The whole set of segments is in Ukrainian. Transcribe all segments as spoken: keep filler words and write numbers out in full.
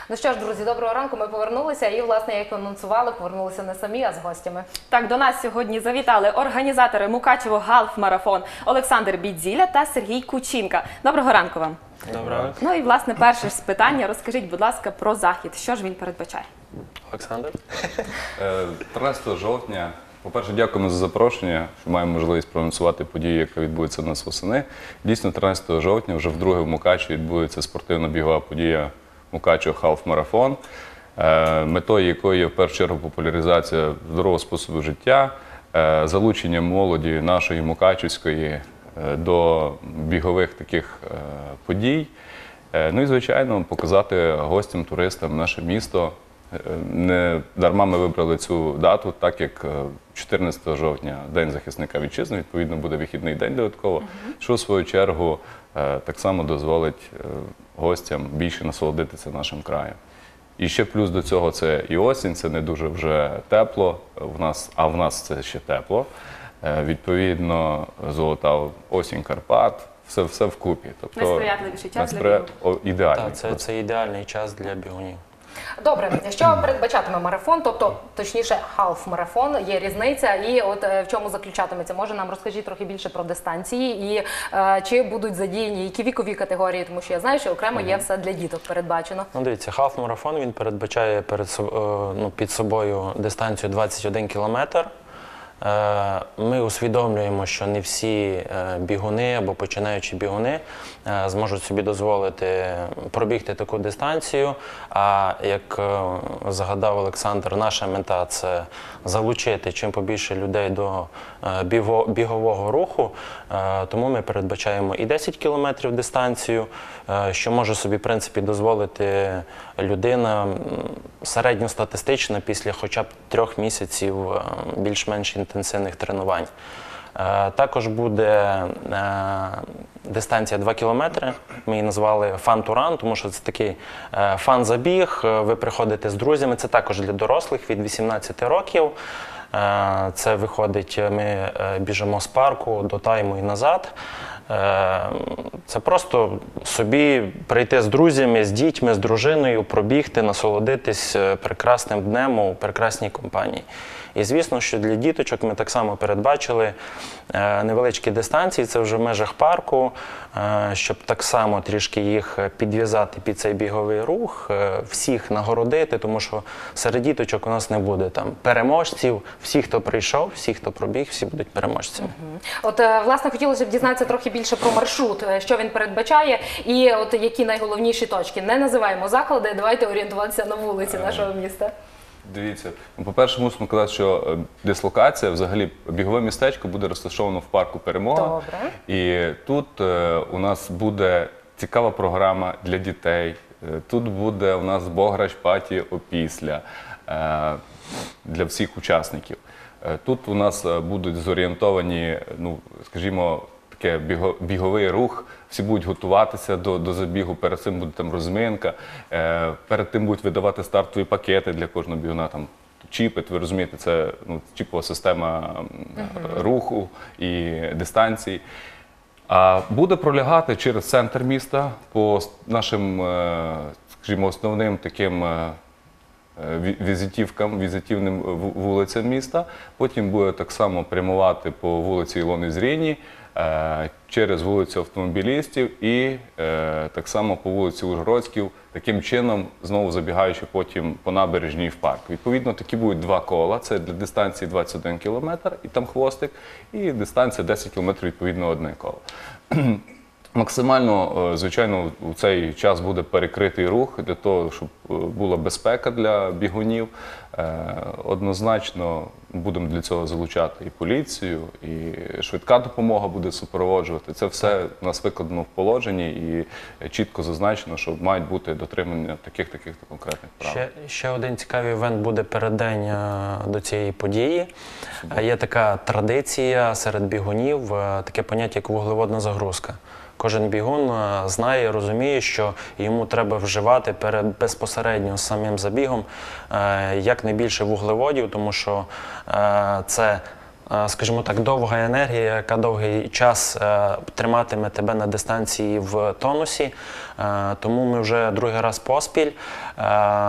Ну що ж, друзі, доброго ранку. Ми повернулися і, власне, як анонсували, повернулися не самі, а з гостями. Так, до нас сьогодні завітали організатори Мукачево Галф-марафон Олександр Бідзіля та Сергій Кучинка. Доброго ранку вам. Доброго. Ну і, власне, перше ж питання. Розкажіть, будь ласка, про захід. Що ж він передбачає? Олександр? тринадцятого жовтня. По-перше, дякуємо за запрошення, що маємо можливість проанонсувати подію, яка відбудеться у нас восени. Дійсно, тринадцятого жовтня вже вдруге в Мукачеві відбудеться спортивно-бігова подія Мукачево Халф-марафон, метою якої є в першу чергу популяризація здорового способу життя, залучення молоді нашої мукачівської до бігових таких подій. Ну і, звичайно, показати гостям, туристам наше місто. Не дарма ми вибрали цю дату, так як чотирнадцятого жовтня, День захисника вітчизни, відповідно буде вихідний день додатково, що в свою чергу так само дозволить гостям більше насолодитися нашим краєм. І ще плюс до цього це і осінь, це не дуже вже тепло, в нас, а в нас це ще тепло. Відповідно, золота осінь Карпат, все, все вкупі. Тобто, найсприятливіший час найспри... для бігу. Ідеальний. Так, це, це ідеальний час для бігунів. Добре, що передбачатиме марафон, тобто, точніше, халф-марафон, є різниця, і от в чому заключатиметься? Може, нам розкажіть трохи більше про дистанції, і е, чи будуть задіяні які вікові категорії, тому що я знаю, що окремо є все для діток передбачено. Ну, дивіться, халф-марафон, він передбачає перед, ну, під собою дистанцію двадцять один кілометр. Ми усвідомлюємо, що не всі бігуни або починаючі бігуни зможуть собі дозволити пробігти таку дистанцію, а як згадав Олександр, наша мета – це залучити чим побільше людей до бігового руху, тому ми передбачаємо і десять кілометрів дистанцію, що може собі, в принципі, дозволити людина середньостатистично після хоча б трьох місяців більш-менш інтенсивних тренувань. Також буде дистанція два кілометри, ми її назвали фан-туран, тому що це такий фан-забіг, ви приходите з друзями, це також для дорослих від вісімнадцяти років. Це виходить, ми біжимо з парку до тайму і назад. Це просто собі прийти з друзями, з дітьми, з дружиною, пробігти, насолодитись прекрасним днем у прекрасній компанії. І звісно, що для діточок ми так само передбачили невеличкі дистанції, це вже в межах парку, щоб так само трішки їх підв'язати під цей біговий рух, всіх нагородити, тому що серед діточок у нас не буде там переможців, всі, хто прийшов, всі, хто пробіг, всі будуть переможцями. Угу. От, власне, хотілося б дізнатися трохи більше про маршрут, що він передбачає і от які найголовніші точки. Не називаємо заклади, давайте орієнтуватися на вулиці нашого міста. Дивіться, по-перше, мусимо казати, що дислокація, взагалі, бігове містечко буде розташовано в парку «Перемога». Добре. І тут е, у нас буде цікава програма для дітей. Тут буде у нас бограч паті опісля е, для всіх учасників. Е, тут у нас будуть зорієнтовані, ну, скажімо, таке біго, біговий рух, всі будуть готуватися до, до забігу, перед цим буде там розминка, е, перед тим будуть видавати стартові пакети для кожного бігуна, там чіпи, ви розумієте, це ну, чіпова система uh-huh. руху і дистанції. А буде пролягати через центр міста по нашим, е, скажімо, основним таким е, візитівкам, візитівним вулицям міста. Потім буде так само прямувати по вулиці Ілони Зріні, через вулицю Автомобілістів і е, так само по вулиці Ужгородськів, таким чином знову забігаючи потім по набережній в парк. Відповідно, такі будуть два кола, це для дистанції двадцять один кілометр і там хвостик, і дистанція десять кілометрів, відповідно, одне коло. Максимально, звичайно, у цей час буде перекритий рух для того, щоб була безпека для бігунів. Однозначно будемо для цього залучати і поліцію, і швидка допомога буде супроводжувати. Це все у нас викладено в положенні і чітко зазначено, що мають бути дотримання таких-таких конкретних прав. Ще, ще один цікавий івент буде переддень до цієї події. Є така традиція серед бігунів, таке поняття, як вуглеводна загрузка. Кожен бігун знає, розуміє, що йому треба вживати перед безпосередньо самим забігом якнайбільше вуглеводів, тому що це е, скажімо так, довга енергія, яка довгий час е, триматиме тебе на дистанції в тонусі. Е, Тому ми вже другий раз поспіль е,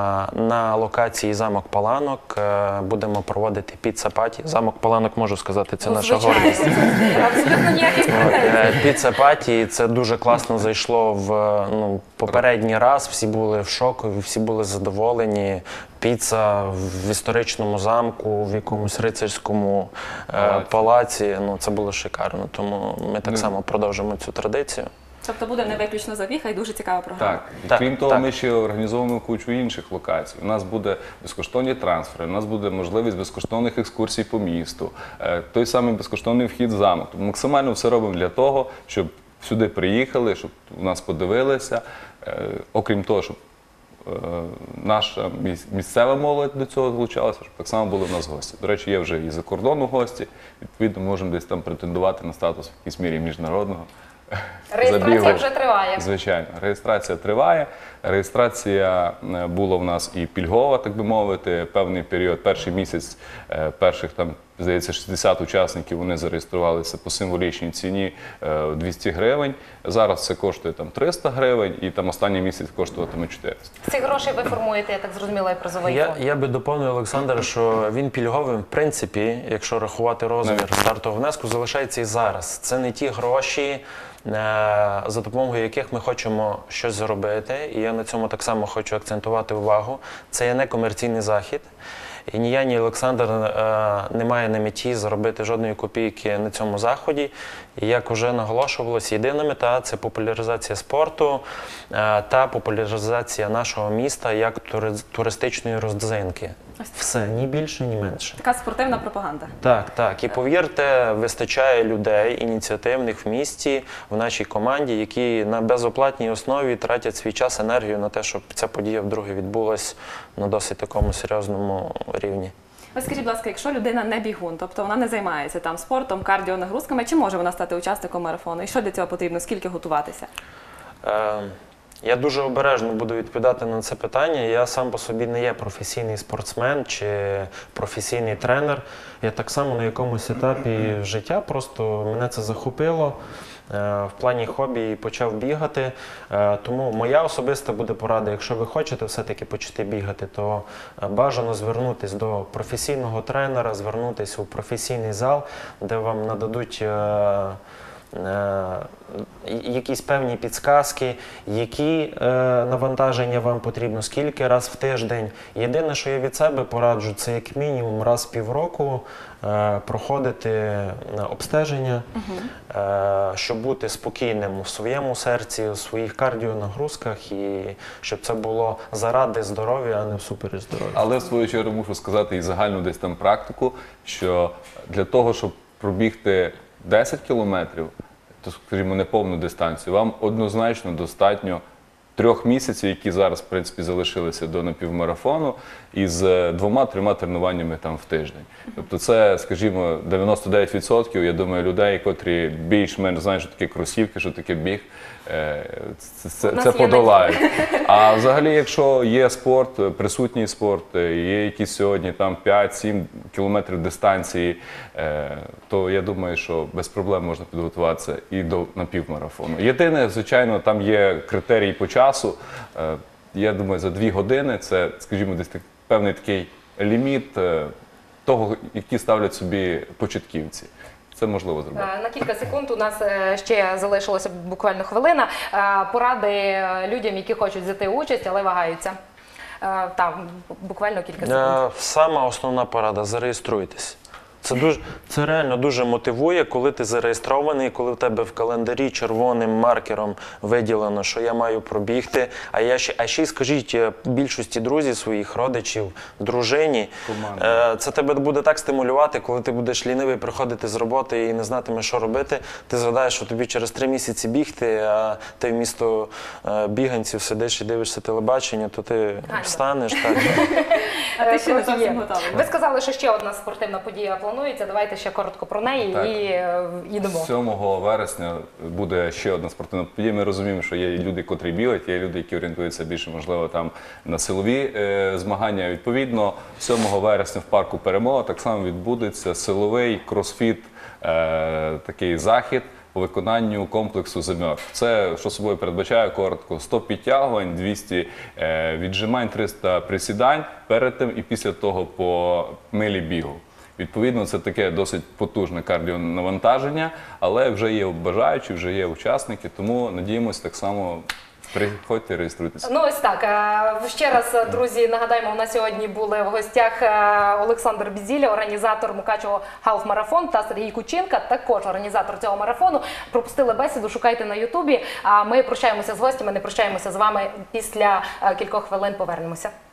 на локації замок Паланок е, будемо проводити піца-паті. Замок Паланок, можу сказати, це Ну, наша звичайно, гордість. це абсолютно ніяких От, претензій. е, Піца-паті, це дуже класно зайшло в ну, попередній раз. Всі були в шоку, всі були задоволені. Піца в історичному замку, в якомусь рицарському е, Палаці. палаці. Ну, це було шикарно. Тому ми так Ну, само продовжуємо цю традицію. Тобто буде не виключно завіха і дуже цікава програма. Так, і Так, крім того, так. ми ще організовуємо кучу інших локацій. У нас буде безкоштовні трансфери, у нас буде можливість безкоштовних екскурсій по місту, е, той самий безкоштовний вхід в замок. Тобто максимально все робимо для того, щоб сюди приїхали, щоб у нас подивилися. Е, Окрім того, щоб е, наша міс- місцева молодь до цього долучалася, щоб так само були в нас гості. До речі, є вже і за кордону гості. Відповідно, можемо десь там претендувати на статус в якійсь мірі міжнародного. Реєстрація забігу. вже триває. Звичайно, реєстрація триває. Реєстрація е, була в нас і пільгова, так би мовити, певний період. Перший місяць е, перших там, здається, шістдесят учасників вони зареєструвалися по символічній ціні е, двісті гривень. Зараз це коштує там триста гривень, і там останній місяць коштуватиме чотириста. З цих грошей ви формуєте, я так зрозуміла, і призовий Я, фонд. я би доповнив Олександра, що він пільговим, в принципі, якщо рахувати розмір Навіть. стартового внеску, залишається і зараз. Це не ті гроші, е, за допомогою яких ми хочемо щось зробити. І я на цьому так само хочу акцентувати увагу. Це є некомерційний захід. І ні я, ні Олександр е, не має на меті заробити жодної копійки на цьому заході. І як вже наголошувалось, єдина мета – це популяризація спорту е, та популяризація нашого міста як тури- туристичної родзинки. Все, ні більше, ні менше. Така спортивна пропаганда. Так, так. І повірте, вистачає людей ініціативних в місті, в нашій команді, які на безоплатній основі тратять свій час, енергію на те, щоб ця подія вдруге відбулась на досить такому серйозному рівні. Ось скажіть, будь ласка, якщо людина не бігун, тобто вона не займається там спортом, кардіонагрузками, чи може вона стати учасником марафону? І що для цього потрібно? Скільки готуватися? Е, Я дуже обережно буду відповідати на це питання. Я сам по собі не є професійний спортсмен чи професійний тренер. Я так само на якомусь етапі життя просто мене це захопило. Е, В плані хобі і почав бігати. Е, Тому моя особиста буде порада, якщо ви хочете все-таки почати бігати, то е, бажано звернутися до професійного тренера, звернутися у професійний зал, де вам нададуть е, Е, якісь певні підсказки, які е, навантаження вам потрібно, скільки раз в тиждень. Єдине, що я від себе пораджу, це як мінімум раз в півроку е, проходити е, обстеження, е, щоб бути спокійним в своєму серці, у своїх кардіонагрузках, і щоб це було заради здоров'я, а не всупереч здоров'я. Але в свою чергу мушу сказати і загальну десь там практику, що для того, щоб пробігти десять кілометрів, то, скажімо, неповну дистанцію, вам однозначно достатньо трьох місяців, які зараз, в принципі, залишилися до напівмарафону, із двома-трьома тренуваннями там в тиждень. Тобто це, скажімо, дев'яносто дев'ять відсотків, я думаю, людей, котрі більш-менш знають, що таке кросівки, що таке біг, е, це, це, У нас це є подолають. А взагалі, якщо є спорт, присутній спорт, є якісь сьогодні там п'ять-сім кілометрів дистанції, е, то я думаю, що без проблем можна підготуватися і до напівмарафону. Єдине, звичайно, там є критерії по часу. Е, Я думаю, за дві години це, скажімо, десь так, певний такий ліміт е, того, які ставлять собі початківці. Це можливо зробити. Е, На кілька секунд у нас е, ще залишилося буквально хвилина. Е, Поради е, людям, які хочуть взяти участь, але вагаються. Е, Там буквально кілька секунд. Е, Сама основна порада – зареєструйтесь. Це, дуже, це реально дуже мотивує, коли ти зареєстрований, коли в тебе в календарі червоним маркером виділено, що я маю пробігти. А, я ще, а ще й скажіть е, більшості друзів своїх, родичів, дружині, е, це тебе буде так стимулювати, коли ти будеш лінивий приходити з роботи і не знатимеш, що робити. Ти згадаєш, що тобі через три місяці бігти, а ти вмісто е, біганців сидиш і дивишся телебачення, то ти Ганьба. встанеш. Так. А ти ще не Трохи є. зовсім готовий. Ви сказали, що ще одна спортивна подія планується. планується. Давайте ще коротко про неї Так. і е, йдемо. сьомого вересня буде ще одна спортивна подія. Ми розуміємо, що є люди, котрі білять, є люди, які орієнтуються більше, можливо, там на силові е, змагання. Відповідно, сьомого вересня в парку Перемога так само відбудеться силовий кросфіт, е, такий захід по виконанню комплексу замьор. Це, що собою передбачає коротко, сто підтягувань, двісті е, віджимань, триста присідань перед тим і після того по милі бігу. Відповідно, це таке досить потужне кардіонавантаження, але вже є бажаючі, вже є учасники, тому надіємося так само. Приходьте, реєструйтеся. Ну ось так. е, Ще раз, друзі, нагадаємо, у нас сьогодні були в гостях е, Олександр Бідзіля, організатор Мукачево Халф-марафон, та Сергій Кучинка, також організатор цього марафону. Пропустили бесіду, шукайте на Ютубі. А ми прощаємося з гостями, не прощаємося з вами. Після е, кількох хвилин повернемося.